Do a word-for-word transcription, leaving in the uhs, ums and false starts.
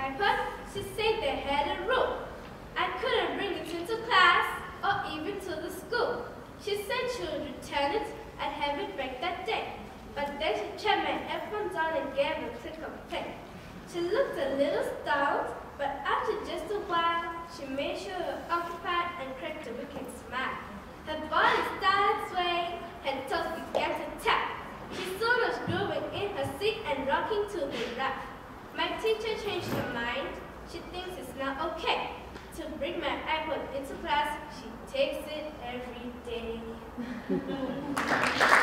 iPod, she said they had a rule. I couldn't bring it into class or even to the school. She said she would return it and have it back that day. But then she checked my earphones on and gave a quick complaint. She looked a little startled, but after just a while, she made sure her occupied and cracked a wicked smile. Her body started swaying, her toes began to tap. She soon was grooving in her seat and rocking to the rap. My teacher changed her mind. She thinks it's now okay to bring my iPod into class. She takes it every day.